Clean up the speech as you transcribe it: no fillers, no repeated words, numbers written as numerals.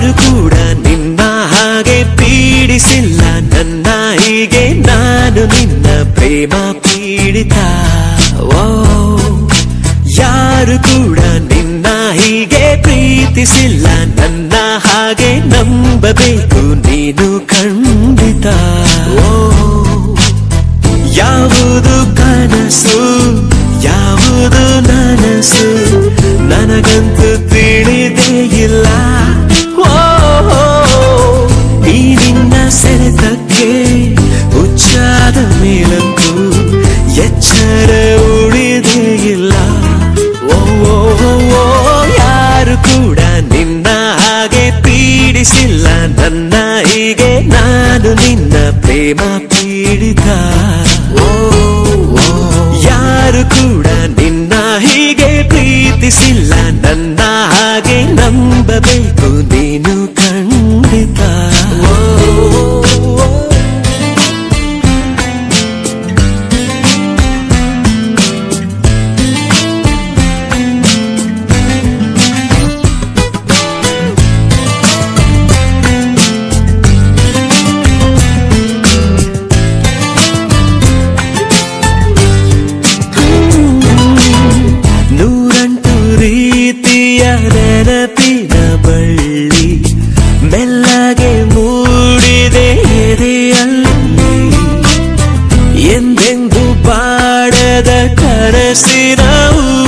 ಯಾರು ಕೂಡ ನಿನ್ನ ಹಾಗೆ ಪೀಡಿಸಿಲ್ಲ ನನ್ನ ಹೀಗೆ ನಾನು ನಿನ್ನ ಪ್ರೇಮ ಪೀಡಿತ. ಯಾರು ಕೂಡ ನಿನ್ನ ಹೀಗೆ ಪ್ರೀತಿಸಿಲ್ಲ ನನ್ನ ಹಾಗೆ ನಂಬಬೇಕು ನೀನು ಖಂಡಿತ. ಯಾವುದು ಕನಸು ಯಾವುದು ನನಸು ನನಗಂತೂ ತಿಳಿದೇ ಇಲ್ಲ. ಈ ನಿನ್ನ ಸೆಳೆತಕ್ಕೆ ಹುಚ್ಚಾದ ಮೇಲಂತೂ ಎಚ್ಚರ ಉಳಿದೇ ಇಲ್ಲ. ಯಾರು ಕೂಡ ನಿನ್ನ ಹಾಗೆ ಪೀಡಿಸಿಲ್ಲ ನನ್ನ ಹೀಗೆ ನಾನು ನಿನ್ನ ಪ್ರೇಮ ಪೀಡಿತ. ಯಾರು ಕೂಡ ನಿನ್ನ ಹೀಗೆ ಪ್ರೀತಿಸಿಲ್ಲ ನನ್ನ ಹಾಗೆ ನಂಬಬೇಕು ನೀನು ಖಂಡಿತ. ನೆನಪಿನ ಬಳ್ಳಿ ಮೆಲ್ಲಗೆ ಮೂಡಿದೆ ಎದೆಯಲ್ಲಿ. ಎಂದೆಂದು ಬಾಡದ ಕನಸಿನ